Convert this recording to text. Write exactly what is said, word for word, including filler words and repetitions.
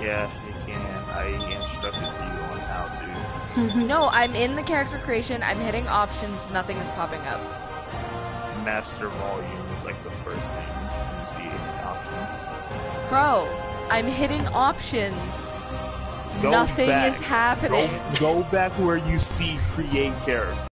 Yeah, you can. I instructed you on how to. No, I'm in the character creation, I'm hitting options, nothing is popping up. Master volume is like the first thing you see in the options. Crow, I'm hitting options. Go Nothing back. is happening. Go, go back where you see create character.